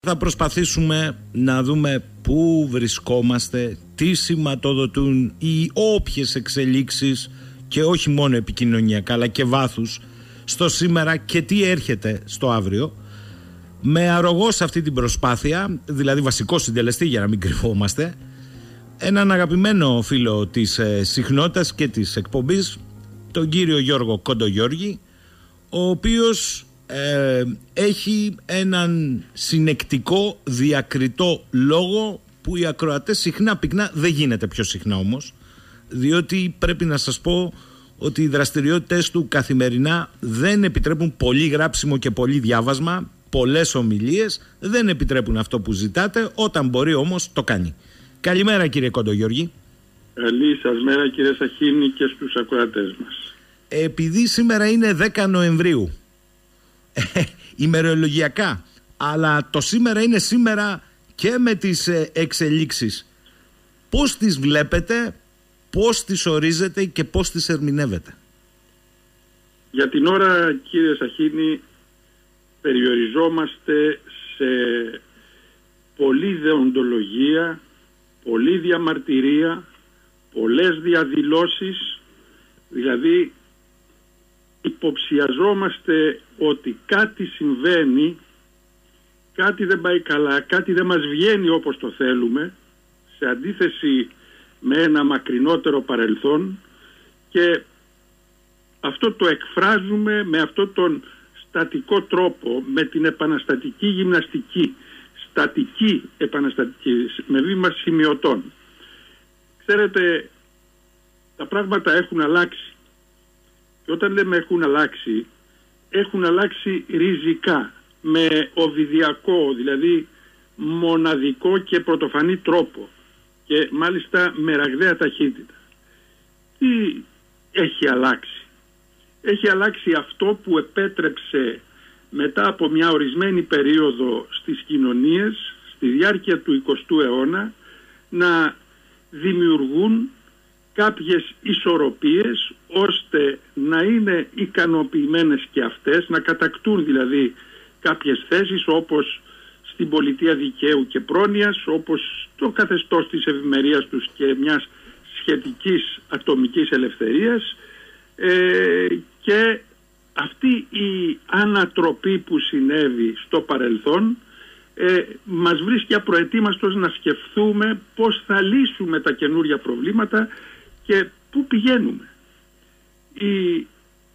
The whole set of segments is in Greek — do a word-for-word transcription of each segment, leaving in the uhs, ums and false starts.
Θα προσπαθήσουμε να δούμε πού βρισκόμαστε, τι σηματοδοτούν οι όποιες εξελίξεις και όχι μόνο επικοινωνιακά αλλά και βάθους στο σήμερα και τι έρχεται στο αύριο. Με αρρωγό σε αυτή την προσπάθεια, δηλαδή βασικό συντελεστή για να μην κρυβόμαστε, έναν αγαπημένο φίλο της ε, συχνότητας και της εκπομπής, τον κύριο Γιώργο Κοντογιώργη, ο οποίος ε, έχει έναν συνεκτικό διακριτό λόγο που οι ακροατές συχνά πυκνά, δεν γίνεται πιο συχνά όμως, διότι πρέπει να σας πω ότι οι δραστηριότητες του καθημερινά δεν επιτρέπουν πολύ γράψιμο και πολύ διάβασμα, πολλές ομιλίες, δεν επιτρέπουν αυτό που ζητάτε, όταν μπορεί όμως το κάνει. Καλημέρα κύριε Κοντογιώργη. Καλή σας μέρα κύριε Σαχίνη και στους ακροατές μας. Επειδή σήμερα είναι δέκα Νοεμβρίου, ημερολογιακά, αλλά το σήμερα είναι σήμερα και με τις εξελίξεις, πώς τις βλέπετε, πώς τις ορίζετε και πώς τις ερμηνεύετε? Για την ώρα κύριε Σαχίνη περιοριζόμαστε σε πολλή δεοντολογία, πολλή διαμαρτυρία, πολλές διαδηλώσεις, δηλαδή υποψιαζόμαστε ότι κάτι συμβαίνει, κάτι δεν πάει καλά, κάτι δεν μας βγαίνει όπως το θέλουμε, σε αντίθεση με ένα μακρινότερο παρελθόν, και αυτό το εκφράζουμε με αυτόν τον στατικό τρόπο, με την επαναστατική γυμναστική, στατική επαναστατική, με βήμα σημειωτών. Ξέρετε, τα πράγματα έχουν αλλάξει. Και όταν λέμε έχουν αλλάξει, έχουν αλλάξει ριζικά, με οβιδιακό, δηλαδή μοναδικό και πρωτοφανή τρόπο, και μάλιστα με ραγδαία ταχύτητα. Τι έχει αλλάξει? Έχει αλλάξει αυτό που επέτρεψε μετά από μια ορισμένη περίοδο στις κοινωνίες, στη διάρκεια του εικοστού αιώνα, να δημιουργούν κάποιες ισορροπίες ώστε να είναι ικανοποιημένες και αυτές, να κατακτούν δηλαδή κάποιες θέσεις, όπως στην πολιτεία δικαίου και πρόνοιας, όπως το καθεστώς της ευημερίας τους και μιας σχετικής ατομικής ελευθερίας, ε, και αυτή η ανατροπή που συνέβη στο παρελθόν ε, μας βρίσκει απροετοίμαστος να σκεφτούμε πώς θα λύσουμε τα καινούργια προβλήματα και πού πηγαίνουμε. Η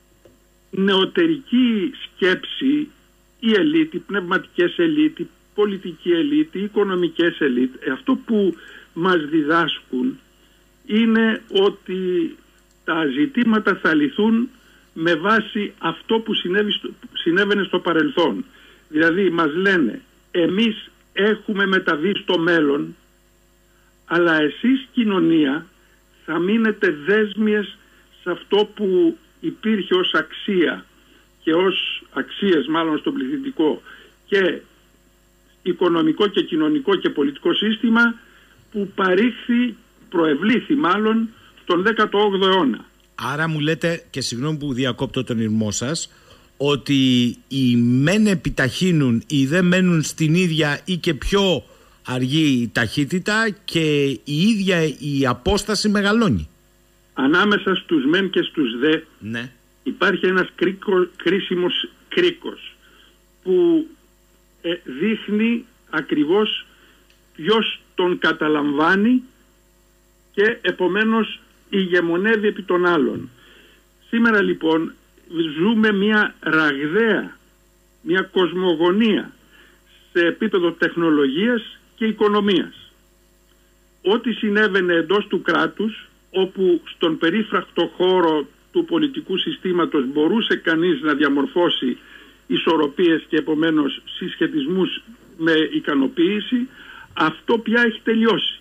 νεωτερική σκέψη, η ελίτ, οι πνευματικές ελίτ, η πολιτική ελίτ, οι οικονομικές ελίτ, αυτό που μας διδάσκουν είναι ότι τα ζητήματα θα λυθούν με βάση αυτό που συνέβη, συνέβαινε στο παρελθόν. Δηλαδή μας λένε, εμείς έχουμε μεταβεί στο μέλλον, αλλά εσείς κοινωνία θα μείνετε δέσμιες σε αυτό που υπήρχε ως αξία και ως αξίες μάλλον στο πληθυντικό και οικονομικό και κοινωνικό και πολιτικό σύστημα που παρήχθη, προευλήθη μάλλον τον δέκατο όγδοο αιώνα. Άρα μου λέτε, και συγγνώμη που διακόπτω τον ηρμό σας, ότι οι μεν επιταχύνουν, οι δε μένουν στην ίδια ή και πιο αργή ταχύτητα και η ίδια η απόσταση μεγαλώνει. Ανάμεσα στους μεν και στους δε, ναι, υπάρχει ένας κρίκο, κρίσιμος κρίκος που ε, δείχνει ακριβώς ποιος τον καταλαμβάνει και επομένως ηγεμονεύει επί των άλλων. Σήμερα λοιπόν ζούμε μια ραγδαία, μια κοσμογονία σε επίπεδο τεχνολογίας και οικονομίας. Ό,τι συνέβαινε εντός του κράτους, όπου στον περίφρακτο χώρο του πολιτικού συστήματος μπορούσε κανείς να διαμορφώσει ισορροπίες και επομένως συσχετισμούς με ικανοποίηση, αυτό πια έχει τελειώσει.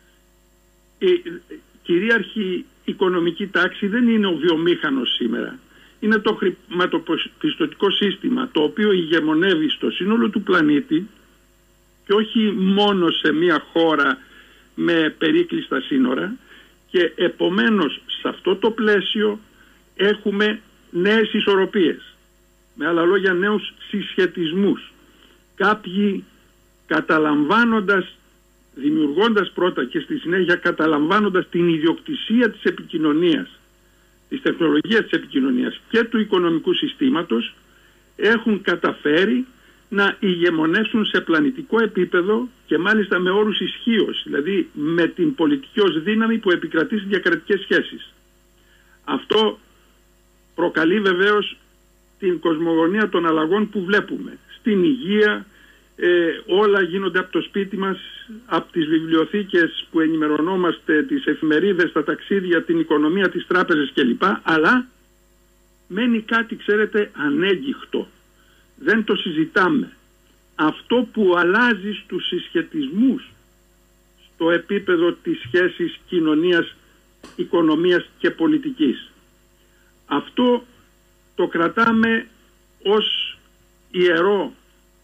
Η κυρίαρχη οικονομική τάξη δεν είναι ο βιομήχανος σήμερα. Είναι το χρηματοπιστωτικό σύστημα, το οποίο ηγεμονεύει στο σύνολο του πλανήτη και όχι μόνο σε μια χώρα με περίκλειστα σύνορα, και επομένως σε αυτό το πλαίσιο έχουμε νέες ισορροπίες. Με άλλα λόγια, νέους συσχετισμούς. Κάποιοι καταλαμβάνοντας, δημιουργώντας πρώτα και στη συνέχεια καταλαμβάνοντας την ιδιοκτησία της επικοινωνίας, της τεχνολογίας της επικοινωνίας και του οικονομικού συστήματος, έχουν καταφέρει να ηγεμονεύσουν σε πλανητικό επίπεδο και μάλιστα με όρους ισχύως, δηλαδή με την πολιτική ως δύναμη που επικρατεί στις διακρατικές σχέσεις. Αυτό προκαλεί βεβαίως την κοσμογονία των αλλαγών που βλέπουμε. Στην υγεία ε, όλα γίνονται από το σπίτι μας, από τις βιβλιοθήκες που ενημερωνόμαστε, τις εφημερίδες, τα ταξίδια, την οικονομία, τις τράπεζες κλπ. Αλλά μένει κάτι, ξέρετε, ανέγκυχτο. Δεν το συζητάμε. Αυτό που αλλάζει στους συσχετισμούς στο επίπεδο της σχέσης κοινωνίας, οικονομίας και πολιτικής. Αυτό το κρατάμε ως ιερό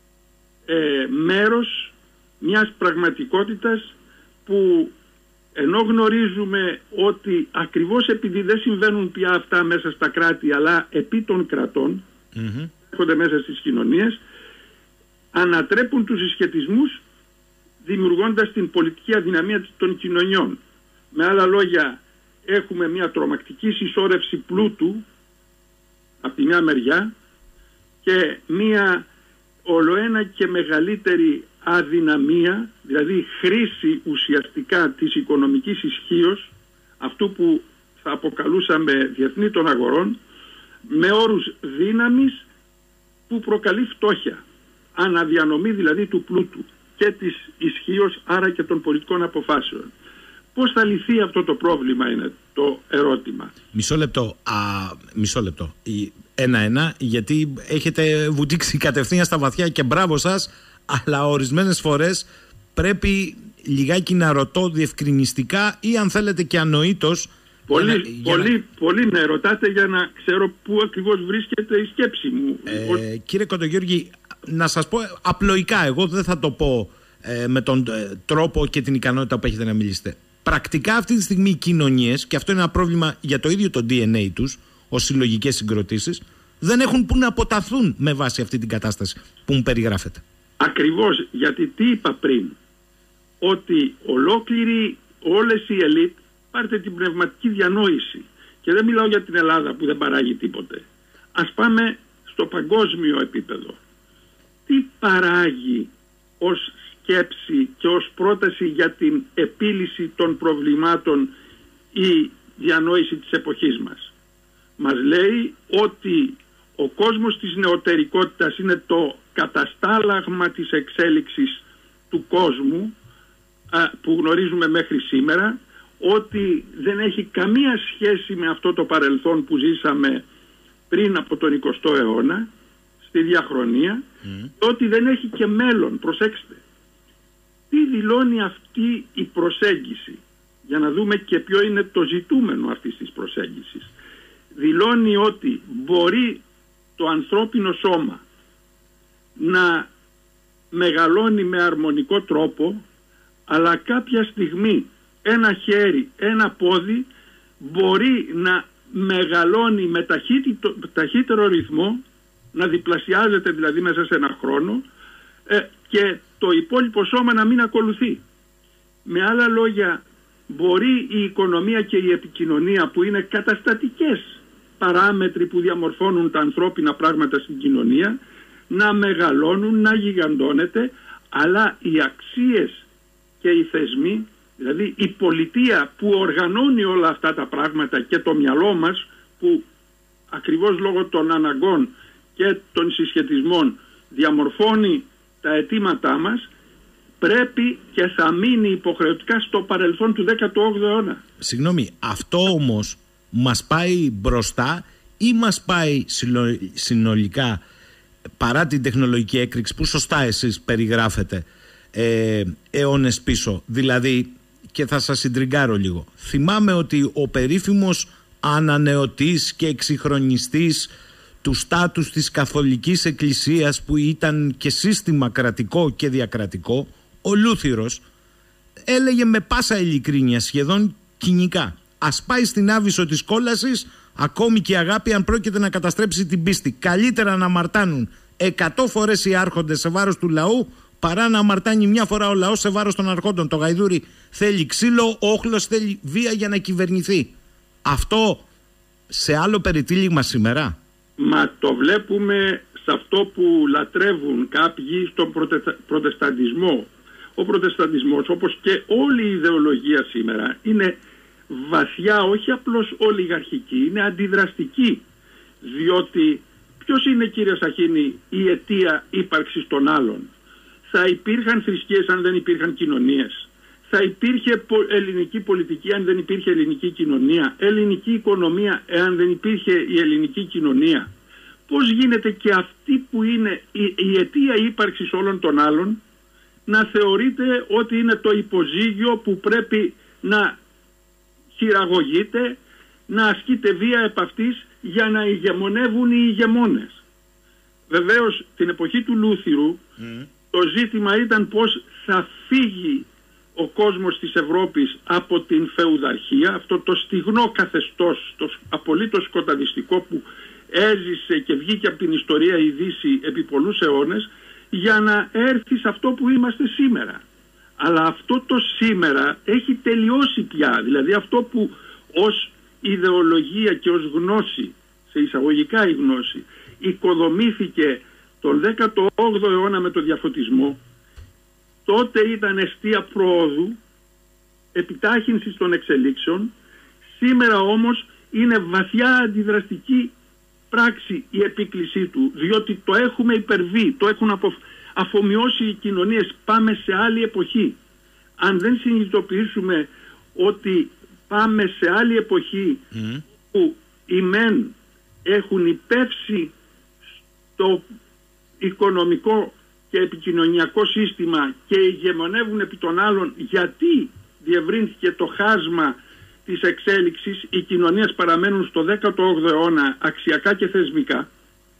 ε, μέρος μιας πραγματικότητας που, ενώ γνωρίζουμε ότι ακριβώς επειδή δεν συμβαίνουν πια αυτά μέσα στα κράτη αλλά επί των κρατών, mm-hmm. έρχονται μέσα στις κοινωνίες, ανατρέπουν τους συσχετισμούς δημιουργώντας την πολιτική αδυναμία των κοινωνιών. Με άλλα λόγια, έχουμε μια τρομακτική συσσόρευση πλούτου από τη μια μεριά και μια ολοένα και μεγαλύτερη αδυναμία, δηλαδή χρήση ουσιαστικά της οικονομικής ισχύως, αυτού που θα αποκαλούσαμε διεθνή των αγορών, με όρους δύναμης που προκαλεί φτώχεια, αναδιανομή δηλαδή του πλούτου και της ισχύως, άρα και των πολιτικών αποφάσεων. Πώς θα λυθεί αυτό το πρόβλημα είναι το ερώτημα. Μισό λεπτό, α, μισό λεπτό. Ένα-ένα, γιατί έχετε βουτήξει κατευθείαν στα βαθιά και μπράβο σας, αλλά ορισμένες φορές πρέπει λιγάκι να ρωτώ διευκρινιστικά ή αν θέλετε και ανοήτως. Πολύ, να, πολύ, να... πολύ να ρωτάτε για να ξέρω πού ακριβώς βρίσκεται η σκέψη μου. Ε, Ως... Κύριε Κοντογιώργη, να σας πω απλοϊκά, εγώ δεν θα το πω ε, με τον ε, τρόπο και την ικανότητα που έχετε να μιλήσετε. Πρακτικά αυτή τη στιγμή οι κοινωνίες, και αυτό είναι ένα πρόβλημα για το ίδιο το ντι εν έι τους, ως συλλογικές συγκροτήσεις, δεν έχουν που να αποταθούν με βάση αυτή την κατάσταση που μου περιγράφετε. Ακριβώς, γιατί τι είπα πριν, ότι ολόκληρη, όλες οι ελίτ, πάρτε την πνευματική διανόηση, και δεν μιλάω για την Ελλάδα που δεν παράγει τίποτε. Ας πάμε στο παγκόσμιο επίπεδο. Τι παράγει ως σκέψη και ως πρόταση για την επίλυση των προβλημάτων η διανόηση της εποχής μας? Μας λέει ότι ο κόσμος της νεωτερικότητας είναι το καταστάλαγμα της εξέλιξης του κόσμου α, που γνωρίζουμε μέχρι σήμερα, ότι δεν έχει καμία σχέση με αυτό το παρελθόν που ζήσαμε πριν από τον εικοστό αιώνα, στη διαχρονία, mm. ότι δεν έχει και μέλλον. Προσέξτε. Τι δηλώνει αυτή η προσέγγιση, για να δούμε και ποιο είναι το ζητούμενο αυτής της προσέγγισης. Δηλώνει ότι μπορεί το ανθρώπινο σώμα να μεγαλώνει με αρμονικό τρόπο, αλλά κάποια στιγμή ένα χέρι, ένα πόδι μπορεί να μεγαλώνει με ταχύτερο, ταχύτερο ρυθμό, να διπλασιάζεται δηλαδή μέσα σε ένα χρόνο, ε, και το υπόλοιπο σώμα να μην ακολουθεί. Με άλλα λόγια, μπορεί η οικονομία και η επικοινωνία, που είναι καταστατικές παράμετροι που διαμορφώνουν τα ανθρώπινα πράγματα στην κοινωνία, να μεγαλώνουν, να γιγαντώνεται, αλλά οι αξίες και οι θεσμοί, δηλαδή η πολιτεία που οργανώνει όλα αυτά τα πράγματα και το μυαλό μας, που ακριβώς λόγω των αναγκών και των συσχετισμών διαμορφώνει τα αιτήματά μας, πρέπει και θα μείνει υποχρεωτικά στο παρελθόν του δέκατου όγδοου αιώνα. Συγγνώμη, αυτό όμως μας πάει μπροστά ή μας πάει συνολικά, παρά την τεχνολογική έκρηξη που σωστά εσείς περιγράφετε, ε, αιώνες πίσω? Δηλαδή, και θα σας συντριγκάρω λίγο, θυμάμαι ότι ο περίφημος ανανεωτής και εξυγχρονιστής του στάτους της Καθολικής Εκκλησίας, που ήταν και σύστημα κρατικό και διακρατικό, ο Λούθυρος, έλεγε με πάσα ειλικρίνεια, σχεδόν κοινικά, ας πάει στην άβυσσο της κόλασης ακόμη και η αγάπη, αν πρόκειται να καταστρέψει την πίστη. Καλύτερα να μαρτάνουν εκατό φορές οι άρχοντες σε βάρος του λαού, παρά να αμαρτάνει μια φορά ο λαός σε βάρος των αρχόντων. Το Γαϊδούρι θέλει ξύλο, ο Όχλος θέλει βία για να κυβερνηθεί. Αυτό σε άλλο περιτύλιγμα σήμερα? Μα το βλέπουμε σε αυτό που λατρεύουν κάποιοι στον προτε... προτεσταντισμό. Ο προτεσταντισμός, όπως και όλη η ιδεολογία σήμερα, είναι βαθιά, όχι απλώς ολιγαρχική, είναι αντιδραστική. Διότι ποιος είναι, κύριε Σαχίνη, η αιτία ύπαρξης των άλλων? Θα υπήρχαν θρησκείες αν δεν υπήρχαν κοινωνίες? Θα υπήρχε ελληνική πολιτική αν δεν υπήρχε ελληνική κοινωνία? Ελληνική οικονομία εάν δεν υπήρχε η ελληνική κοινωνία? Πώς γίνεται και αυτή που είναι η, η αιτία ύπαρξης όλων των άλλων να θεωρείται ότι είναι το υποζύγιο που πρέπει να χειραγωγείται, να ασκείται βία επ' αυτής για να ηγεμονεύουν οι ηγεμόνες? Βεβαίως την εποχή του Λούθυρου mm. το ζήτημα ήταν πώς θα φύγει ο κόσμος της Ευρώπης από την φεουδαρχία, αυτό το στιγνό καθεστώς, το απολύτως σκοταδιστικό που έζησε και βγήκε από την ιστορία η Δύση επί πολλούς αιώνες, για να έρθει σε αυτό που είμαστε σήμερα. Αλλά αυτό το σήμερα έχει τελειώσει πια. Δηλαδή αυτό που ως ιδεολογία και ως γνώση, σε εισαγωγικά η γνώση, οικοδομήθηκε τον δέκατο όγδοο αιώνα με το διαφωτισμό, τότε ήταν εστία προόδου, επιτάχυνσης των εξελίξεων. Σήμερα όμως είναι βαθιά αντιδραστική πράξη η επίκλησή του, διότι το έχουμε υπερβεί, το έχουν απο, αφομοιώσει οι κοινωνίες. Πάμε σε άλλη εποχή. Αν δεν συνειδητοποιήσουμε ότι πάμε σε άλλη εποχή mm. που οι μεν έχουν υπεύσει στο οικονομικό και επικοινωνιακό σύστημα και ηγεμονεύουν επί των άλλων, γιατί διευρύνθηκε το χάσμα της εξέλιξης, οι κοινωνίες παραμένουν στο δέκατο όγδοο αιώνα αξιακά και θεσμικά.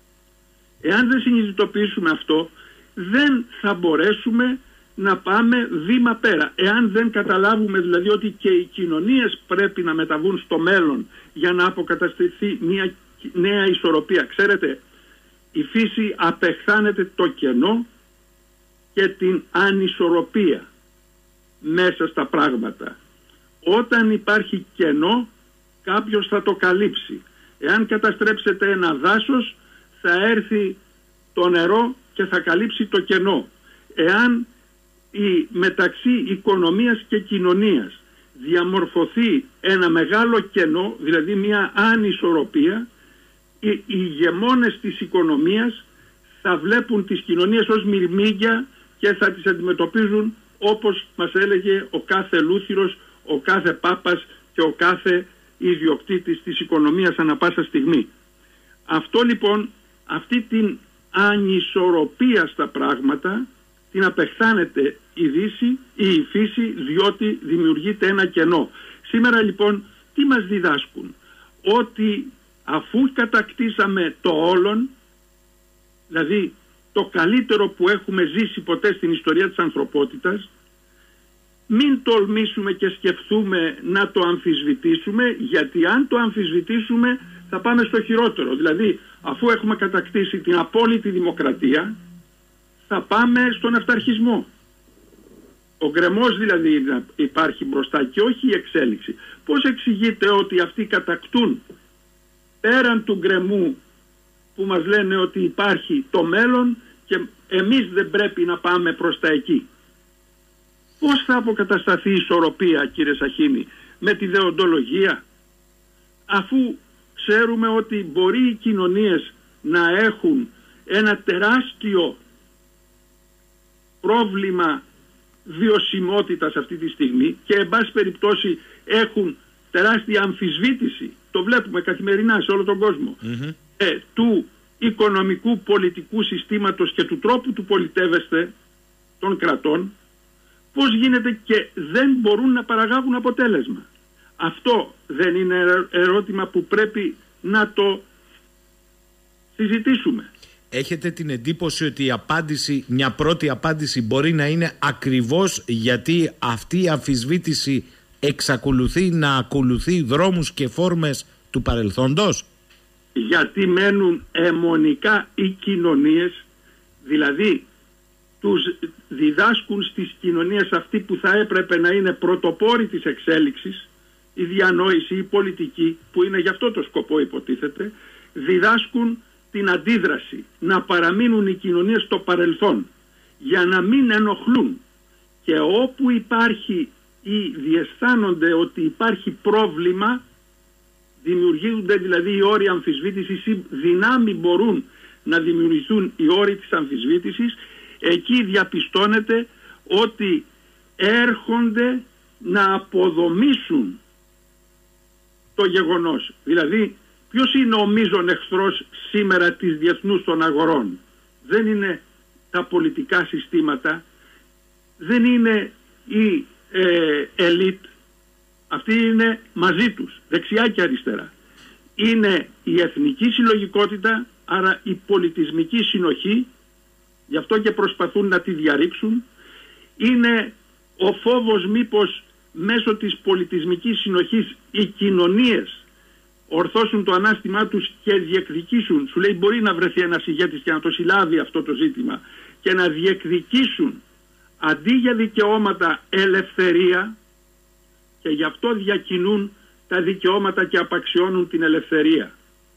Εάν δεν συνειδητοποιήσουμε αυτό, δεν θα μπορέσουμε να πάμε βήμα πέρα. Εάν δεν καταλάβουμε δηλαδή ότι και οι κοινωνίες πρέπει να μεταβούν στο μέλλον για να αποκαταστηθεί μια νέα ισορροπία. Ξέρετε, η φύση απεχθάνεται το κενό και την ανισορροπία μέσα στα πράγματα. Όταν υπάρχει κενό, κάποιος θα το καλύψει. Εάν καταστρέψετε ένα δάσος, θα έρθει το νερό και θα καλύψει το κενό. Εάν η, μεταξύ οικονομίας και κοινωνίας διαμορφωθεί ένα μεγάλο κενό, δηλαδή μια ανισορροπία, οι, οι ηγεμόνες της οικονομίας θα βλέπουν τις κοινωνίες ως μυρμήγκια και θα τις αντιμετωπίζουν όπως μας έλεγε ο κάθε Λούθυρος, ο κάθε Πάπας και ο κάθε ιδιοκτήτης της οικονομίας ανά πάσα στιγμή. Αυτό λοιπόν, αυτή την ανισορροπία στα πράγματα την απεχθάνεται η Δύση ή η φύση, διότι δημιουργείται ένα κενό. Σήμερα λοιπόν τι μας διδάσκουν? Ότι αφού κατακτήσαμε το όλον, δηλαδή το καλύτερο που έχουμε ζήσει ποτέ στην ιστορία της ανθρωπότητας, μην τολμήσουμε και σκεφτούμε να το αμφισβητήσουμε, γιατί αν το αμφισβητήσουμε θα πάμε στο χειρότερο. Δηλαδή, αφού έχουμε κατακτήσει την απόλυτη δημοκρατία, θα πάμε στον αυταρχισμό. Ο γκρεμός δηλαδή υπάρχει μπροστά και όχι η εξέλιξη. Πώς εξηγείται ότι αυτοί κατακτούν πέραν του γκρεμού που μας λένε ότι υπάρχει το μέλλον και εμείς δεν πρέπει να πάμε προς τα εκεί? Πώς θα αποκατασταθεί η ισορροπία, κύριε Σαχίνη? Με τη δεοντολογία? Αφού ξέρουμε ότι μπορεί οι κοινωνίες να έχουν ένα τεράστιο πρόβλημα βιωσιμότητας αυτή τη στιγμή και εν πάση περιπτώσει έχουν τεράστια αμφισβήτηση, το βλέπουμε καθημερινά σε όλο τον κόσμο, mm-hmm. ε, του οικονομικού πολιτικού συστήματος και του τρόπου του πολιτεύεστε των κρατών, πώς γίνεται και δεν μπορούν να παραγάγουν αποτέλεσμα? Αυτό δεν είναι ερώτημα που πρέπει να το συζητήσουμε? Έχετε την εντύπωση ότι η απάντηση, μια πρώτη απάντηση μπορεί να είναι ακριβώς γιατί αυτή η αμφισβήτηση εξακολουθεί να ακολουθεί δρόμους και φόρμες του παρελθόντος? Γιατί μένουν αιμονικά οι κοινωνίες, δηλαδή τους διδάσκουν στις κοινωνίες αυτή που θα έπρεπε να είναι πρωτοπόροι της εξέλιξης, η διανόηση, η πολιτική, που είναι γι' αυτό το σκοπό υποτίθεται, διδάσκουν την αντίδραση, να παραμείνουν οι κοινωνίες στο παρελθόν για να μην ενοχλούν, και όπου υπάρχει ή διαισθάνονται ότι υπάρχει πρόβλημα, δημιουργούνται δηλαδή οι όροι αμφισβήτησης ή δυνάμει μπορούν να δημιουργηθούν οι όροι της αμφισβήτησης, εκεί διαπιστώνεται ότι έρχονται να αποδομήσουν το γεγονός. Δηλαδή, ποιος είναι ο μείζον εχθρός σήμερα της διεθνούς των αγορών? Δεν είναι τα πολιτικά συστήματα, δεν είναι η ε, ελίτ, αυτή είναι μαζί τους, δεξιά και αριστερά. Είναι η εθνική συλλογικότητα, άρα η πολιτισμική συνοχή, γι' αυτό και προσπαθούν να τη διαρρήξουν. Είναι ο φόβος μήπως μέσω της πολιτισμικής συνοχής οι κοινωνίες ορθώσουν το ανάστημά τους και διεκδικήσουν. Σου λέει, μπορεί να βρεθεί ένας ηγέτης και να το συλλάβει αυτό το ζήτημα και να διεκδικήσουν αντί για δικαιώματα ελευθερία, και γι' αυτό διακινούν τα δικαιώματα και απαξιώνουν την ελευθερία.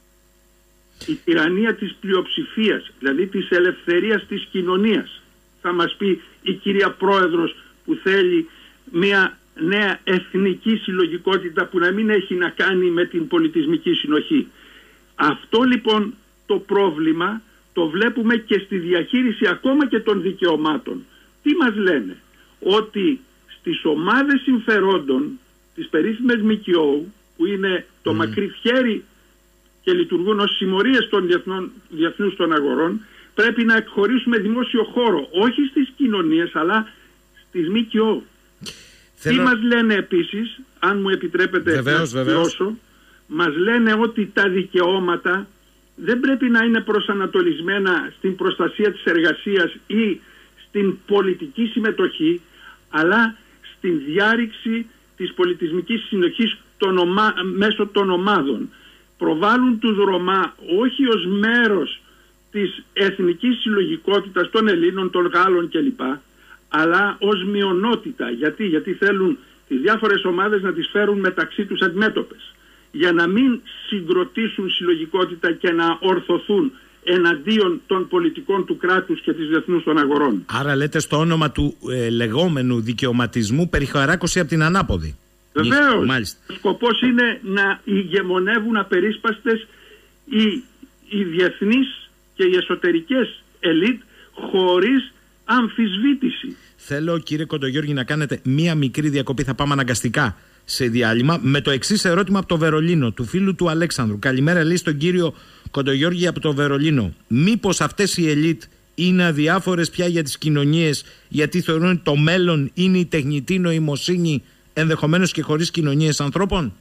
Η τυραννία της πλειοψηφίας, δηλαδή της ελευθερίας της κοινωνίας, θα μας πει η κυρία Πρόεδρος, που θέλει μια νέα εθνική συλλογικότητα που να μην έχει να κάνει με την πολιτισμική συνοχή. Αυτό λοιπόν το πρόβλημα το βλέπουμε και στη διαχείριση ακόμα και των δικαιωμάτων. Τι μας λένε? Ότι στις ομάδες συμφερόντων, τις περίφημες ΜΚΟ, που είναι το mm. μακρύ χέρι και λειτουργούν ως συμμορίες των διεθνών, διεθνούς των αγορών, πρέπει να εκχωρήσουμε δημόσιο χώρο, όχι στις κοινωνίες αλλά στις ΜΚΟ. Θέλω... Τι μας λένε επίσης, αν μου επιτρέπετε βεβαίως, να δηλώσω, μας λένε ότι τα δικαιώματα δεν πρέπει να είναι προσανατολισμένα στην προστασία της εργασίας ή στην πολιτική συμμετοχή, αλλά στην διάρρηξη της πολιτισμικής συνοχής των ομα... μέσω των ομάδων. Προβάλλουν τους Ρωμά όχι ως μέρος της εθνικής συλλογικότητας των Ελλήνων, των Γάλλων κλπ, αλλά ως μειονότητα. Γιατί? Γιατί θέλουν τις διάφορες ομάδες να τις φέρουν μεταξύ τους αντιμέτωπες, για να μην συγκροτήσουν συλλογικότητα και να ορθωθούν εναντίον των πολιτικών του κράτους και της διεθνούς των αγορών. Άρα λέτε στο όνομα του ε, λεγόμενου δικαιωματισμού περιχαράκωση από την ανάποδη. Βεβαίως. Ο σκοπός είναι να ηγεμονεύουν απερίσπαστες οι, οι διεθνείς και οι εσωτερικές ελίτ χωρίς αμφισβήτηση. Θέλω, κύριε Κοντογιώργη, να κάνετε μία μικρή διακοπή. Θα πάμε αναγκαστικά σε διάλειμμα με το εξής ερώτημα από το Βερολίνο, του φίλου του Αλέξανδρου. Καλημέρα, λέει, στον κύριο Κοντογιώργη από το Βερολίνο. Μήπως αυτές οι ελίτ είναι αδιάφορες πια για τις κοινωνίες, γιατί θεωρούν ότι το μέλλον είναι η τεχνητή νοημοσύνη, ενδεχομένως και χωρίς κοινωνίες ανθρώπων?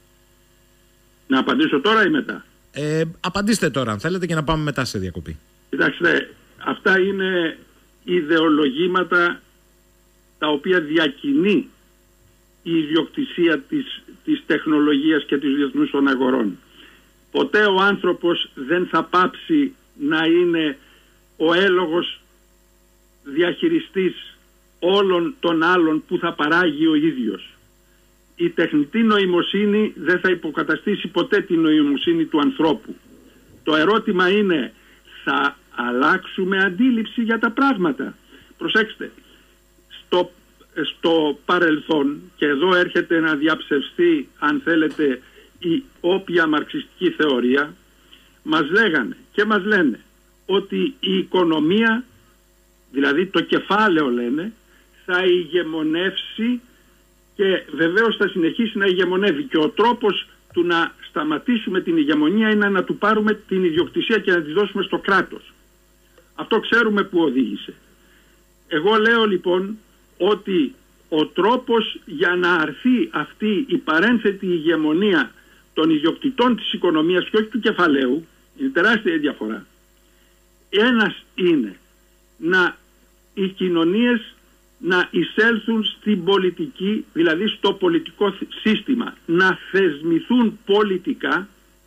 Να απαντήσω τώρα ή μετά? Ε, απαντήστε τώρα αν θέλετε και να πάμε μετά σε διακοπή. Κοιτάξτε, αυτά είναι ιδεολογήματα τα οποία διακινεί η ιδιοκτησία της, της τεχνολογίας και της διεθνούς των αγορών. Ποτέ ο άνθρωπος δεν θα πάψει να είναι ο έλογος διαχειριστής όλων των άλλων που θα παράγει ο ίδιος. Η τεχνητή νοημοσύνη δεν θα υποκαταστήσει ποτέ την νοημοσύνη του ανθρώπου. Το ερώτημα είναι, θα αλλάξουμε αντίληψη για τα πράγματα? Προσέξτε, στο, στο παρελθόν, και εδώ έρχεται να διαψευστεί αν θέλετε η όποια μαρξιστική θεωρία, μας λέγανε και μας λένε ότι η οικονομία, δηλαδή το κεφάλαιο λένε, θα ηγεμονεύσει και βεβαίως θα συνεχίσει να ηγεμονεύει, και ο τρόπος του να σταματήσουμε την ηγεμονία είναι να του πάρουμε την ιδιοκτησία και να τη δώσουμε στο κράτος. Αυτό ξέρουμε που οδήγησε. Εγώ λέω λοιπόν ότι ο τρόπος για να αρθεί αυτή η παρένθετη ηγεμονία των ιδιοκτητών της οικονομίας και όχι του κεφαλαίου, είναι τεράστια η διαφορά. Ένας είναι να οι κοινωνίες να εισέλθουν στην πολιτική, δηλαδή στο πολιτικό σύστημα, να θεσμηθούν πολιτικά,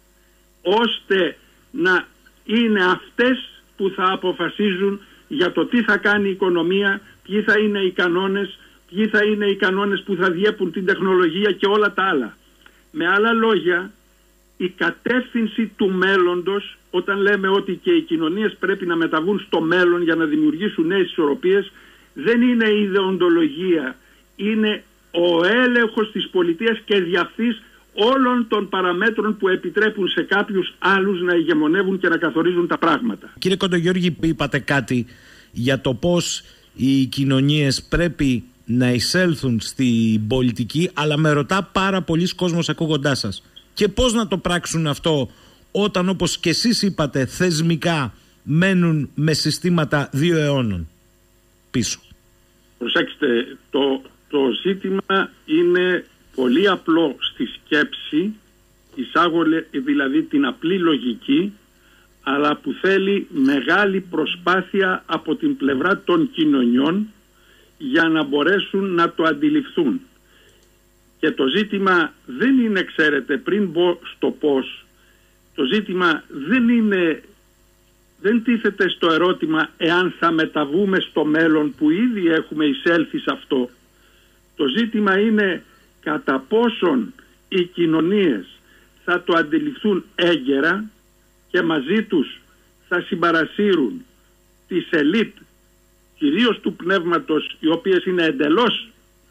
ώστε να είναι αυτές που θα αποφασίζουν για το τι θα κάνει η οικονομία, ποιοι θα είναι οι κανόνες, ποιοι θα είναι οι κανόνες που θα διέπουν την τεχνολογία και όλα τα άλλα. Με άλλα λόγια, η κατεύθυνση του μέλλοντος, όταν λέμε ότι και οι κοινωνίες πρέπει να μεταβούν στο μέλλον για να δημιουργήσουν νέες ισορροπίες, δεν είναι η ιδεοντολογία, είναι ο έλεγχος της πολιτείας και διαφθής όλων των παραμέτρων που επιτρέπουν σε κάποιους άλλους να ηγεμονεύουν και να καθορίζουν τα πράγματα. Κύριε Κοντογιώργη, είπατε κάτι για το πώς οι κοινωνίες πρέπει να εισέλθουν στην πολιτική, αλλά με ρωτά πάρα πολλοί κόσμος ακούγοντάς σας. Και πώς να το πράξουν αυτό όταν, όπως και εσείς είπατε, θεσμικά μένουν με συστήματα δύο αιώνων πίσω? Προσέξτε, το, το ζήτημα είναι πολύ απλό στη σκέψη, εισάγω δηλαδή την απλή λογική, αλλά που θέλει μεγάλη προσπάθεια από την πλευρά των κοινωνιών για να μπορέσουν να το αντιληφθούν. Και το ζήτημα δεν είναι, ξέρετε, πριν μπω στο πώς, το ζήτημα δεν είναι, δεν τίθεται στο ερώτημα εάν θα μεταβούμε στο μέλλον που ήδη έχουμε εισέλθει σε αυτό. Το ζήτημα είναι κατά πόσον οι κοινωνίες θα το αντιληφθούν έγκαιρα και μαζί τους θα συμπαρασύρουν τις ελίτ, κυρίως του πνεύματος, οι οποίες είναι εντελώς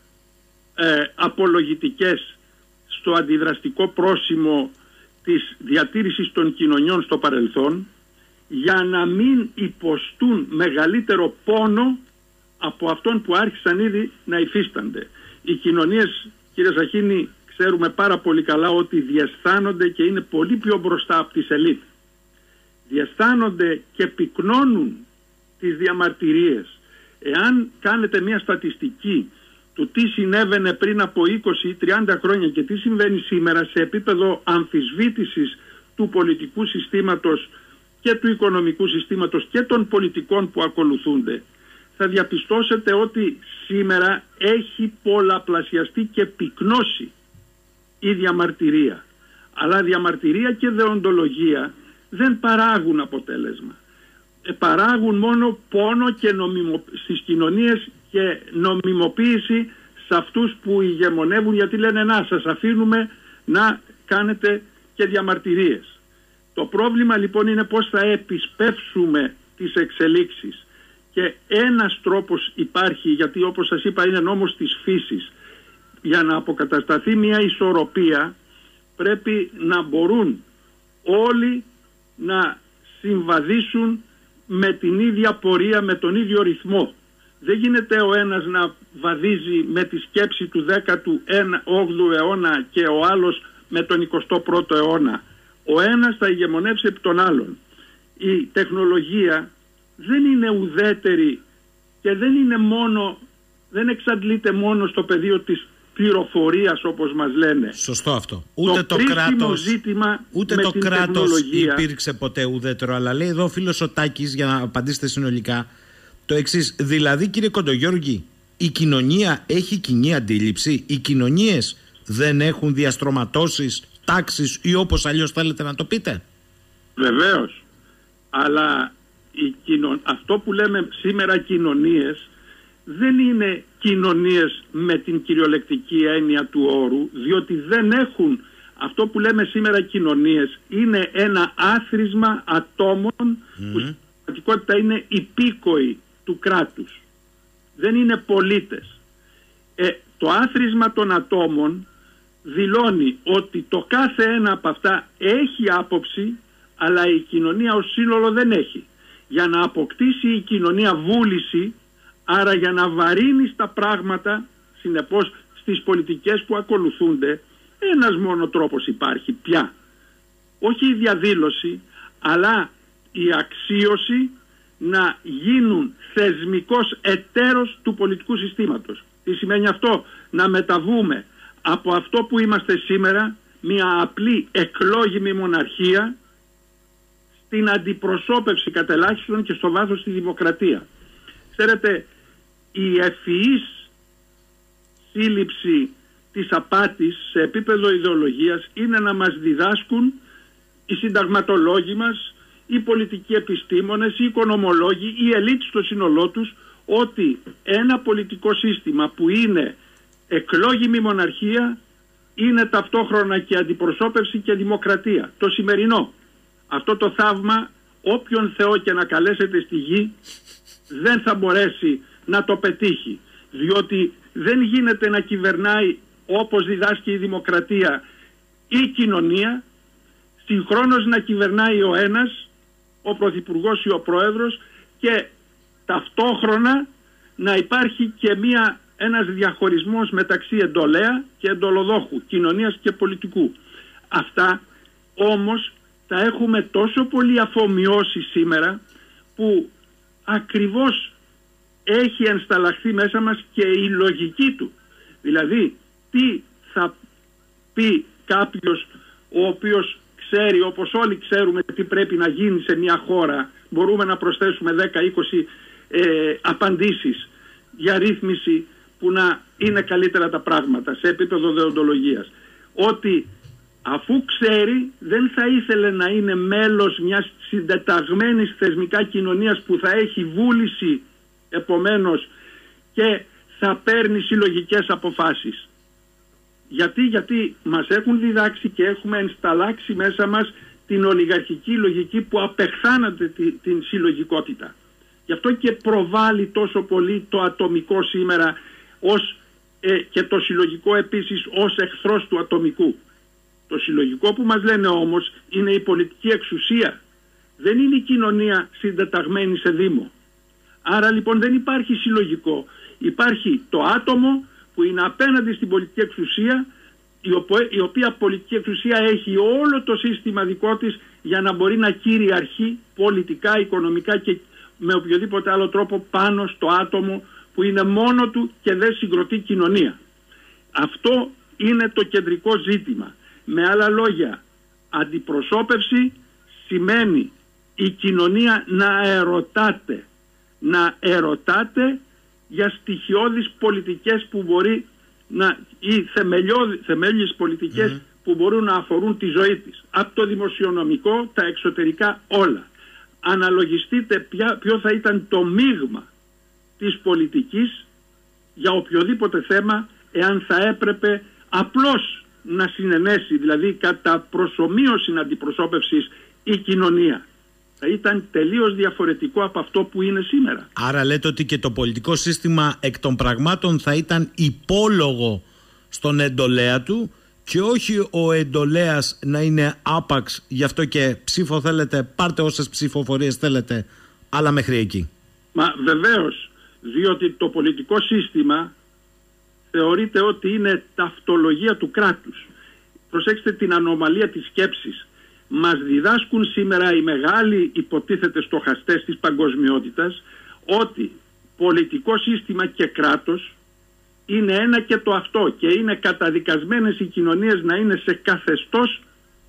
ε, απολογητικές στο αντιδραστικό πρόσημο της διατήρησης των κοινωνιών στο παρελθόν, για να μην υποστούν μεγαλύτερο πόνο από αυτόν που άρχισαν ήδη να υφίστανται. Οι κοινωνίες, κύριε Ζαχίνη, ξέρουμε πάρα πολύ καλά ότι διαισθάνονται και είναι πολύ πιο μπροστά από τις ελίτ. Διαισθάνονται και πυκνώνουν τις διαμαρτυρίες. Εάν κάνετε μια στατιστική του τι συνέβαινε πριν από είκοσι ή τριάντα χρόνια και τι συμβαίνει σήμερα σε επίπεδο αμφισβήτησης του πολιτικού συστήματος και του οικονομικού συστήματος και των πολιτικών που ακολουθούνται, θα διαπιστώσετε ότι σήμερα έχει πολλαπλασιαστεί και πυκνώσει η διαμαρτυρία. Αλλά διαμαρτυρία και δεοντολογία δεν παράγουν αποτέλεσμα. Ε, παράγουν μόνο πόνο και νομιμο... στις κοινωνίες και νομιμοποίηση σε αυτούς που ηγεμονεύουν, γιατί λένε να σας αφήνουμε να κάνετε και διαμαρτυρίες. Το πρόβλημα λοιπόν είναι πώς θα επισπεύσουμε τις εξελίξεις. Και ένας τρόπος υπάρχει, γιατί όπως σας είπα είναι νόμος της φύσης, για να αποκατασταθεί μια ισορροπία πρέπει να μπορούν όλοι να συμβαδίσουν με την ίδια πορεία, με τον ίδιο ρυθμό. Δεν γίνεται ο ένας να βαδίζει με τη σκέψη του δέκατου όγδοου αιώνα και ο άλλος με τον εικοστό πρώτο αιώνα. Ο ένας θα ηγεμονεύσει επί των άλλων. Η τεχνολογία δεν είναι ουδέτερη και δεν είναι μόνο, δεν εξαντλείται μόνο στο πεδίο της πληροφορίας όπως μας λένε. Σωστό αυτό. Ούτε το, το κράτος, ούτε το κράτος υπήρξε ποτέ ουδέτερο, αλλά λέει εδώ ο φίλος ο Τάκης, για να απαντήσετε συνολικά, το εξής. Δηλαδή, κύριε Κοντογιώργη, η κοινωνία έχει κοινή αντίληψη, οι κοινωνίες δεν έχουν διαστρωματώσεις, τάξεις ή όπως αλλιώς θέλετε να το πείτε? Βεβαίως. Αλλά η κοινο... αυτό που λέμε σήμερα κοινωνίες δεν είναι κοινωνίες με την κυριολεκτική έννοια του όρου, διότι δεν έχουν, αυτό που λέμε σήμερα κοινωνίες είναι ένα άθροισμα ατόμων mm. που στην πραγματικότητα είναι υπήκοοι του κράτους, δεν είναι πολίτες. Ε, το άθροισμα των ατόμων δηλώνει ότι το κάθε ένα από αυτά έχει άποψη, αλλά η κοινωνία ως σύνολο δεν έχει. Για να αποκτήσει η κοινωνία βούληση, άρα για να βαρύνει στα πράγματα, συνεπώς στις πολιτικές που ακολουθούνται, ένας μόνο τρόπος υπάρχει πια. Όχι η διαδήλωση, αλλά η αξίωση να γίνουν θεσμικός εταίρος του πολιτικού συστήματος. Τι σημαίνει αυτό? Να μεταβούμε από αυτό που είμαστε σήμερα, μια απλή εκλόγιμη μοναρχία, στην αντιπροσώπευση κατελάχιστον και στο βάθος στη δημοκρατία. Ξέρετε, η ευφυής σύλληψη της απάτης σε επίπεδο ιδεολογίας είναι να μας διδάσκουν οι συνταγματολόγοι μας, οι πολιτικοί επιστήμονες, οι οικονομολόγοι, οι ελίτ στο σύνολό τους, ότι ένα πολιτικό σύστημα που είναι εκλόγιμη μοναρχία είναι ταυτόχρονα και αντιπροσώπευση και δημοκρατία. Το σημερινό, αυτό το θαύμα, όποιον Θεό και να καλέσετε στη γη, δεν θα μπορέσει να το πετύχει, διότι δεν γίνεται να κυβερνάει όπως διδάσκει η δημοκρατία η κοινωνία, συγχρόνως να κυβερνάει ο ένας, ο πρωθυπουργός ή ο πρόεδρος, και ταυτόχρονα να υπάρχει και μία, ένας διαχωρισμός μεταξύ εντολέα και εντολοδόχου, κοινωνίας και πολιτικού. Αυτά όμως τα έχουμε τόσο πολύ αφομοιώσει σήμερα, που ακριβώς έχει ενσταλλαχθεί μέσα μας και η λογική του. Δηλαδή, τι θα πει κάποιος ο οποίος ξέρει, όπως όλοι ξέρουμε, τι πρέπει να γίνει σε μια χώρα. Μπορούμε να προσθέσουμε δέκα είκοσι ε, απαντήσεις για ρύθμιση που να είναι καλύτερα τα πράγματα σε επίπεδο δεοντολογίας. Ότι αφού ξέρει, δεν θα ήθελε να είναι μέλος μιας συντεταγμένης θεσμικά κοινωνίας που θα έχει βούληση επομένως και θα παίρνει συλλογικές αποφάσεις. Γιατί, γιατί μας έχουν διδάξει και έχουμε ενσταλλάξει μέσα μας την ολιγαρχική λογική που απεχθάνεται τη, την συλλογικότητα. Γι' αυτό και προβάλλει τόσο πολύ το ατομικό σήμερα ως, ε, και το συλλογικό επίσης ως εχθρός του ατομικού. Το συλλογικό που μας λένε όμως είναι η πολιτική εξουσία. Δεν είναι η κοινωνία συντεταγμένη σε δήμο. Άρα λοιπόν δεν υπάρχει συλλογικό. Υπάρχει το άτομο που είναι απέναντι στην πολιτική εξουσία, η οποία πολιτική εξουσία έχει όλο το σύστημα δικό της για να μπορεί να κυριαρχεί πολιτικά, οικονομικά και με οποιοδήποτε άλλο τρόπο πάνω στο άτομο που είναι μόνο του και δεν συγκροτεί κοινωνία. Αυτό είναι το κεντρικό ζήτημα. Με άλλα λόγια, αντιπροσώπευση σημαίνει η κοινωνία να ερωτάται, να ερωτάται για στοιχειώδεις πολιτικές που μπορεί να, ή θεμέλιες πολιτικές mm-hmm. που μπορούν να αφορούν τη ζωή της. Από το δημοσιονομικό, τα εξωτερικά, όλα. Αναλογιστείτε ποια, ποιο θα ήταν το μείγμα της πολιτικής για οποιοδήποτε θέμα, εάν θα έπρεπε απλώς να συνενέσει, δηλαδή κατά προσομοίωση αντιπροσώπευσης, η κοινωνία. Θα ήταν τελείως διαφορετικό από αυτό που είναι σήμερα. Άρα λέτε ότι και το πολιτικό σύστημα εκ των πραγμάτων θα ήταν υπόλογο στον εντολέα του και όχι ο εντολέας να είναι άπαξ, γι' αυτό και ψήφο θέλετε, πάρτε όσες ψηφοφορίες θέλετε, αλλά μέχρι εκεί. Μα βεβαίως, διότι το πολιτικό σύστημα θεωρείται ότι είναι ταυτολογία του κράτους. Προσέξτε την ανομαλία της σκέψης. Μας διδάσκουν σήμερα οι μεγάλοι υποτίθεται στοχαστές της παγκοσμιότητας ότι πολιτικό σύστημα και κράτος είναι ένα και το αυτό και είναι καταδικασμένες οι κοινωνίες να είναι σε καθεστώς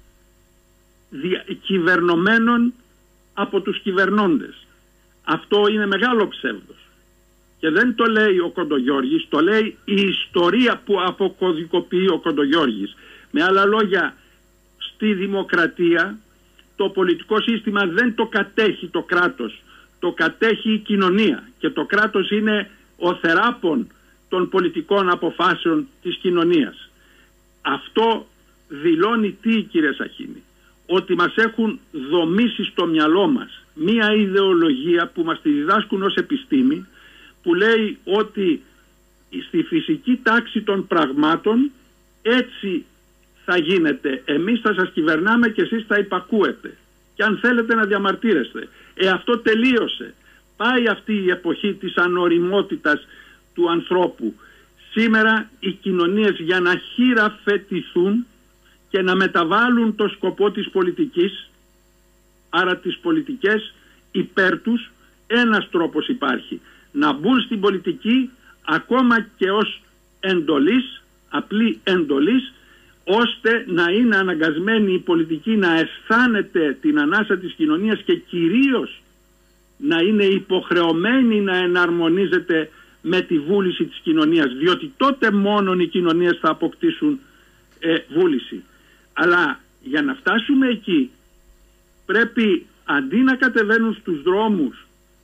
κυβερνωμένων από τους κυβερνώντες. Αυτό είναι μεγάλο ψεύδος. Και δεν το λέει ο Κοντογιώργης, το λέει η ιστορία που αποκωδικοποιεί ο Κοντογιώργης. Με άλλα λόγια, στη δημοκρατία το πολιτικό σύστημα δεν το κατέχει το κράτος, το κατέχει η κοινωνία και το κράτος είναι ο θεράπων των πολιτικών αποφάσεων της κοινωνίας. Αυτό δηλώνει τι, κύριε Σαχίνη? Ότι μας έχουν δομήσει στο μυαλό μας μία ιδεολογία που μας τη διδάσκουν ως επιστήμη, που λέει ότι στη φυσική τάξη των πραγμάτων έτσι θα γίνεται. Εμείς θα σας κυβερνάμε και εσείς θα υπακούετε. Και αν θέλετε να διαμαρτύρεστε. Ε, αυτό τελείωσε. Πάει αυτή η εποχή της ανοριμότητας του ανθρώπου. Σήμερα οι κοινωνίες για να χειραφετηθούν και να μεταβάλουν το σκοπό της πολιτικής, άρα τις πολιτικές υπέρ τους, ένας τρόπος υπάρχει. Να μπουν στην πολιτική ακόμα και ως εντολής, απλή εντολής, ώστε να είναι αναγκασμένη η πολιτική να αισθάνεται την ανάσα της κοινωνίας και κυρίως να είναι υποχρεωμένη να εναρμονίζεται με τη βούληση της κοινωνίας, διότι τότε μόνον οι κοινωνίες θα αποκτήσουν ε, βούληση. Αλλά για να φτάσουμε εκεί πρέπει, αντί να κατεβαίνουν στους δρόμους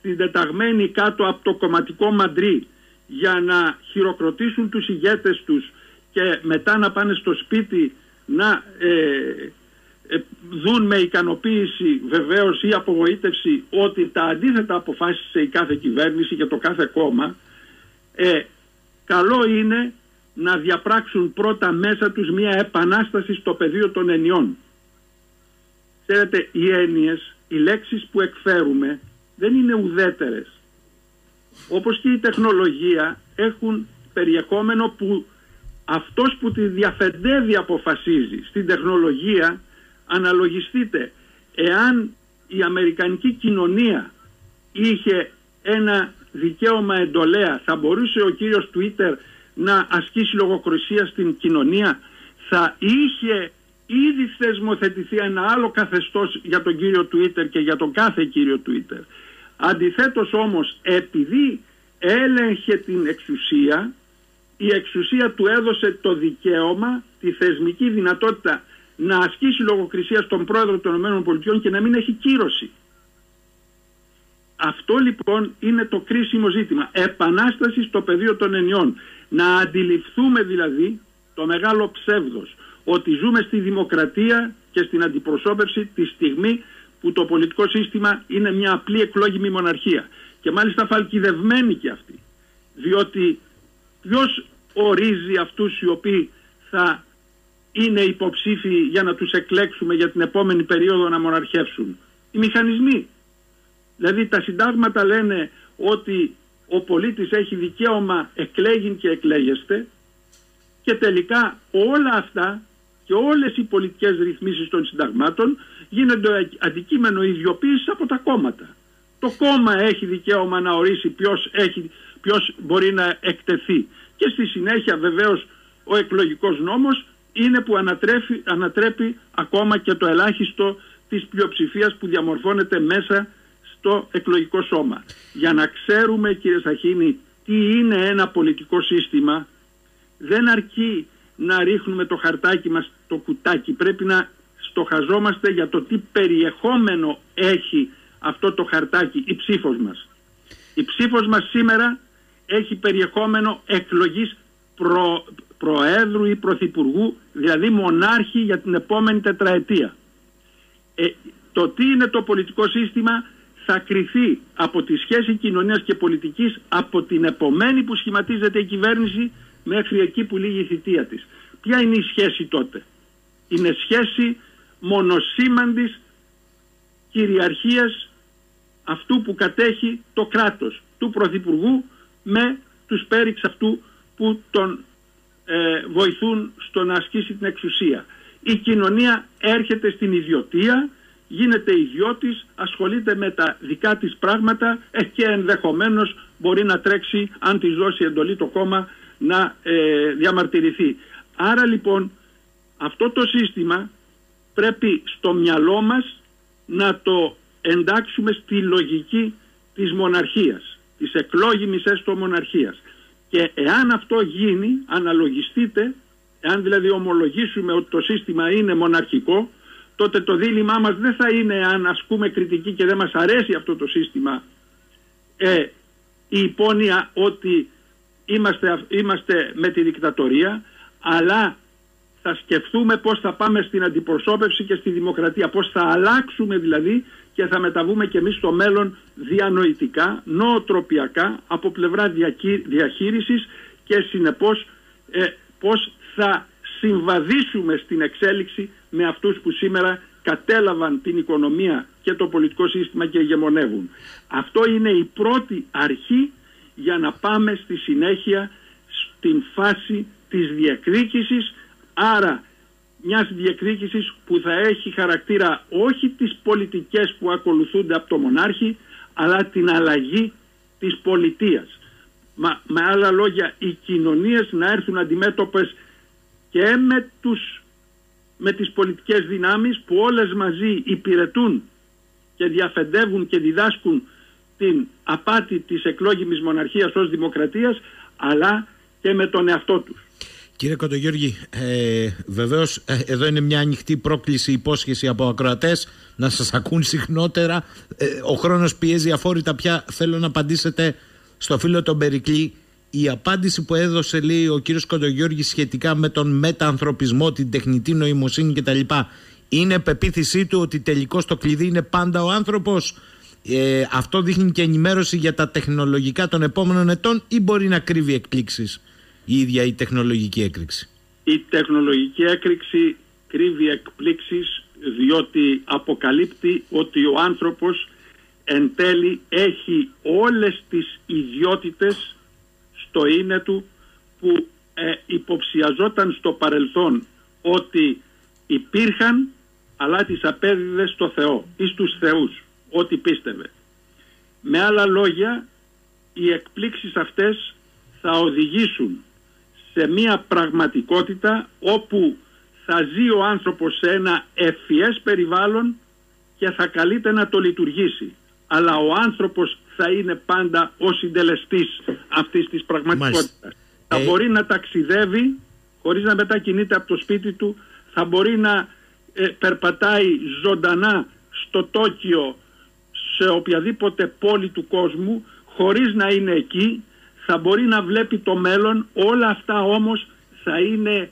συντεταγμένοι κάτω από το κομματικό μαντρί για να χειροκροτήσουν τους ηγέτες τους και μετά να πάνε στο σπίτι να ε, ε, δουν με ικανοποίηση βεβαίως ή απογοήτευση ότι τα αντίθετα αποφάσισε η κάθε κυβέρνηση και το κάθε κόμμα, ε, καλό είναι να διαπράξουν πρώτα μέσα τους μια επανάσταση στο πεδίο των ενιών. Ξέρετε, οι έννοιες, οι λέξεις που εκφέρουμε δεν είναι ουδέτερες. Όπως και η τεχνολογία έχουν περιεχόμενο που αυτός που τη διαφεντεύει αποφασίζει. Στην τεχνολογία, αναλογιστείτε, εάν η αμερικανική κοινωνία είχε ένα δικαίωμα εντολέα, θα μπορούσε ο κύριος Twitter να ασκήσει λογοκρισία στην κοινωνία? Θα είχε ήδη θεσμοθετηθεί ένα άλλο καθεστώς για τον κύριο Twitter και για τον κάθε κύριο Twitter. Αντιθέτως όμως, επειδή έλεγχε την εξουσία, η εξουσία του έδωσε το δικαίωμα, τη θεσμική δυνατότητα να ασκήσει λογοκρισία στον πρόεδρο των ΗΠΑ και να μην έχει κύρωση. Αυτό λοιπόν είναι το κρίσιμο ζήτημα. Επανάσταση στο πεδίο των ενιών. Να αντιληφθούμε δηλαδή το μεγάλο ψεύδος ότι ζούμε στη δημοκρατία και στην αντιπροσώπευση τη στιγμή που το πολιτικό σύστημα είναι μια απλή εκλόγιμη μοναρχία. Και μάλιστα φαλκιδευμένη και αυτή. Διότι ποιος ορίζει αυτούς οι οποίοι θα είναι υποψήφιοι για να τους εκλέξουμε για την επόμενη περίοδο να μοναρχεύσουν? Οι μηχανισμοί. Δηλαδή τα συντάγματα λένε ότι ο πολίτης έχει δικαίωμα εκλέγειν και εκλέγεστε, και τελικά όλα αυτά και όλες οι πολιτικές ρυθμίσεις των συνταγμάτων γίνονται αντικείμενο ιδιοποίησης από τα κόμματα. Το κόμμα έχει δικαίωμα να ορίσει ποιος, έχει, ποιος μπορεί να εκτεθεί. Και στη συνέχεια βεβαίως ο εκλογικός νόμος είναι που ανατρέπει, ανατρέπει ακόμα και το ελάχιστο της πλειοψηφίας που διαμορφώνεται μέσα στο εκλογικό σώμα. Για να ξέρουμε, κύριε Σαχίνη, τι είναι ένα πολιτικό σύστημα, δεν αρκεί να ρίχνουμε το χαρτάκι μας το κουτάκι. Πρέπει να στοχαζόμαστε για το τι περιεχόμενο έχει αυτό το χαρτάκι, η ψήφος μας. Η ψήφος μας σήμερα έχει περιεχόμενο εκλογής προ, προέδρου ή πρωθυπουργού, δηλαδή μονάρχη για την επόμενη τετραετία. Ε, το τι είναι το πολιτικό σύστημα θα κριθεί από τη σχέση κοινωνίας και πολιτικής από την επομένη που σχηματίζεται η κυβέρνηση μέχρι εκεί που λύγει η θητεία της. Ποια είναι η σχέση τότε? Είναι σχέση μονοσήμαντης κυριαρχίας αυτού που κατέχει το κράτος, του πρωθυπουργού, με τους πέριξ αυτού που τον ε, βοηθούν στο να ασκήσει την εξουσία. Η κοινωνία έρχεται στην ιδιωτεία, γίνεται ιδιώτης, ασχολείται με τα δικά της πράγματα ε, και ενδεχομένως μπορεί να τρέξει, αν της δώσει εντολή το κόμμα, να ε, διαμαρτυρηθεί. Άρα λοιπόν αυτό το σύστημα πρέπει στο μυαλό μας να το εντάξουμε στη λογική της μοναρχίας, της εκλόγιμης έστω μοναρχίας. Και εάν αυτό γίνει, αναλογιστείτε, εάν δηλαδή ομολογήσουμε ότι το σύστημα είναι μοναρχικό, τότε το δίλημά μας δεν θα είναι αν ασκούμε κριτική και δεν μας αρέσει αυτό το σύστημα, ε, η υπόνοια ότι είμαστε, είμαστε με τη δικτατορία, αλλά θα σκεφτούμε πώς θα πάμε στην αντιπροσώπευση και στη δημοκρατία, πώς θα αλλάξουμε δηλαδή και θα μεταβούμε και εμείς στο μέλλον διανοητικά, νοοτροπιακά, από πλευρά διαχείρισης και συνεπώς ε, πώς θα συμβαδίσουμε στην εξέλιξη με αυτούς που σήμερα κατέλαβαν την οικονομία και το πολιτικό σύστημα και ηγεμονεύουν. Αυτό είναι η πρώτη αρχή για να πάμε στη συνέχεια στην φάση της διεκδίκησης, άρα μιας διεκδίκησης που θα έχει χαρακτήρα όχι τις πολιτικές που ακολουθούνται από το μονάρχη, αλλά την αλλαγή της πολιτείας. Μα, με άλλα λόγια, οι κοινωνίες να έρθουν αντιμέτωπες και με, τους, με τις πολιτικές δυνάμεις που όλες μαζί υπηρετούν και διαφεντεύουν και διδάσκουν την απάτη της εκλόγιμης μοναρχίας ως δημοκρατίας, αλλά και με τον εαυτό τους. Κύριε Κοντογιώργη, ε, βεβαίως ε, εδώ είναι μια ανοιχτή πρόκληση, υπόσχεση από ακροατές να σας ακούν συχνότερα. Ε, ο χρόνος πιέζει αφόρητα πια. Θέλω να απαντήσετε στο φίλο τον Περικλή. Η απάντηση που έδωσε, λέει, ο κύριος Κοντογιώργης σχετικά με τον μετανθρωπισμό, την τεχνητή νοημοσύνη κτλ. Είναι πεποίθησή του ότι τελικώς το κλειδί είναι πάντα ο άνθρωπος. Ε, αυτό δείχνει και ενημέρωση για τα τεχνολογικά των επόμενων ετών, ή μπορεί να κρύβει εκπλήξεις η ίδια η τεχνολογική έκρηξη? Η τεχνολογική έκρηξη κρύβει εκπλήξεις, διότι αποκαλύπτει ότι ο άνθρωπος εν τέλει έχει όλες τις ιδιότητες στο είναι του που ε, υποψιαζόταν στο παρελθόν ότι υπήρχαν, αλλά τις απέδιδε στο Θεό ή στους θεούς, ό,τι πίστευε. Με άλλα λόγια, οι εκπλήξεις αυτές θα οδηγήσουν σε μια πραγματικότητα όπου θα ζει ο άνθρωπος σε ένα ευφυές περιβάλλον και θα καλείται να το λειτουργήσει. Αλλά ο άνθρωπος θα είναι πάντα ο συντελεστής αυτής της πραγματικότητας. Θα ε... μπορεί να ταξιδεύει χωρίς να μετακινείται από το σπίτι του, θα μπορεί να ε, περπατάει ζωντανά στο Τόκιο, σε οποιαδήποτε πόλη του κόσμου, χωρίς να είναι εκεί, θα μπορεί να βλέπει το μέλλον. Όλα αυτά όμως θα είναι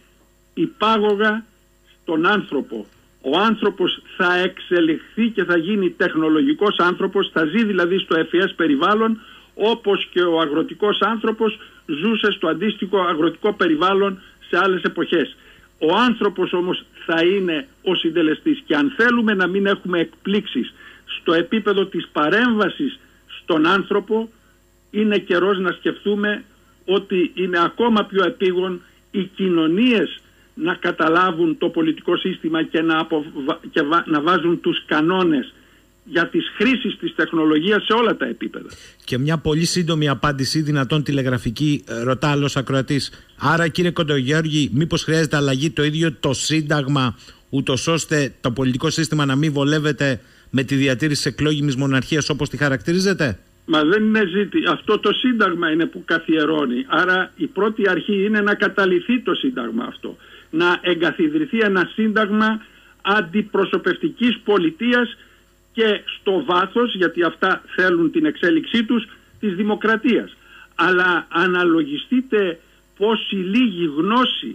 υπάγωγα στον άνθρωπο. Ο άνθρωπος θα εξελιχθεί και θα γίνει τεχνολογικός άνθρωπος, θα ζει δηλαδή στο ευφυές περιβάλλον, όπως και ο αγροτικός άνθρωπος ζούσε στο αντίστοιχο αγροτικό περιβάλλον σε άλλες εποχές. Ο άνθρωπος όμως θα είναι ο συντελεστής, και αν θέλουμε να μην έχουμε εκπλήξεις στο επίπεδο της παρέμβασης στον άνθρωπο, είναι καιρός να σκεφτούμε ότι είναι ακόμα πιο επίγον οι κοινωνίες να καταλάβουν το πολιτικό σύστημα και να, αποβα... και βα... να βάζουν τους κανόνες για τις χρήσεις της τεχνολογίας σε όλα τα επίπεδα. Και μια πολύ σύντομη απάντηση, δυνατόν τηλεγραφική, ρωτά άλλος ακροατής. Άρα, κύριε Κοντογιώργη, μήπως χρειάζεται αλλαγή το ίδιο το Σύνταγμα, ούτως ώστε το πολιτικό σύστημα να μην βολεύεται με τη διατήρηση εκλόγιμης μοναρχίας όπως τη χαρακτηρίζεται? Μα δεν είναι ζήτη. Αυτό το Σύνταγμα είναι που καθιερώνει. Άρα η πρώτη αρχή είναι να καταλυθεί το Σύνταγμα αυτό. Να εγκαθιδρυθεί ένα Σύνταγμα αντιπροσωπευτικής πολιτείας και στο βάθος, γιατί αυτά θέλουν την εξέλιξή τους, της δημοκρατίας. Αλλά αναλογιστείτε πόση λίγη γνώση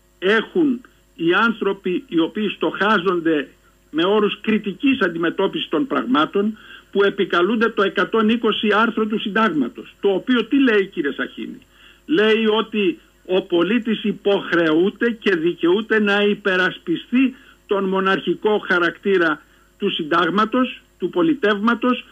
έχουν οι άνθρωποι οι οποίοι στοχάζονται με όρους κριτικής αντιμετώπισης των πραγμάτων, που επικαλούνται το εκατόν είκοσι άρθρο του Συντάγματος, το οποίο τι λέει, κύριε Σαχίνη? Λέει ότι ο πολίτης υποχρεούται και δικαιούται να υπερασπιστεί τον μοναρχικό χαρακτήρα του Συντάγματος, του πολιτεύματος.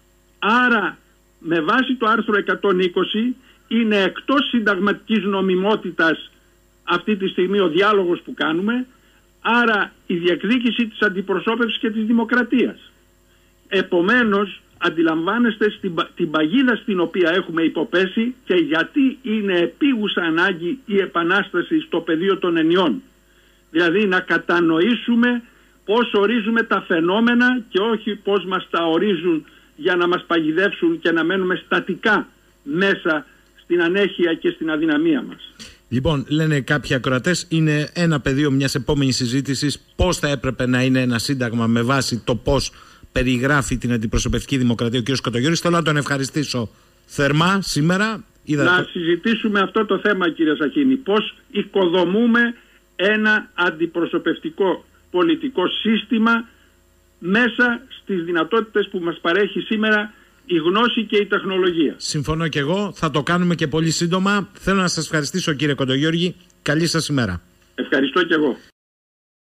Άρα με βάση το άρθρο εκατόν είκοσι είναι εκτός συνταγματικής νομιμότητας αυτή τη στιγμή ο διάλογος που κάνουμε, άρα η διεκδίκηση της αντιπροσώπευσης και της δημοκρατίας. Επομένως, αντιλαμβάνεστε στην, την παγίδα στην οποία έχουμε υποπέσει και γιατί είναι επίγουσα ανάγκη η επανάσταση στο πεδίο των ενιών. Δηλαδή να κατανοήσουμε πώς ορίζουμε τα φαινόμενα και όχι πώς μας τα ορίζουν για να μας παγιδεύσουν και να μένουμε στατικά μέσα στην ανέχεια και στην αδυναμία μας. Λοιπόν, λένε κάποιοι ακροατές, είναι ένα πεδίο μιας επόμενης συζήτησης πώς θα έπρεπε να είναι ένα σύνταγμα με βάση το πώς περιγράφει την αντιπροσωπευτική δημοκρατία ο κ. Κοντογιώργης. Θέλω να τον ευχαριστήσω θερμά σήμερα. Είδα... Να συζητήσουμε αυτό το θέμα, κύριε Σαχίνη. Πώς οικοδομούμε ένα αντιπροσωπευτικό πολιτικό σύστημα μέσα στις δυνατότητες που μας παρέχει σήμερα η γνώση και η τεχνολογία. Συμφωνώ και εγώ. Θα το κάνουμε και πολύ σύντομα. Θέλω να σας ευχαριστήσω, κύριε Κοντογιώργη. Καλή σας ημέρα. Ευχαριστώ και εγώ.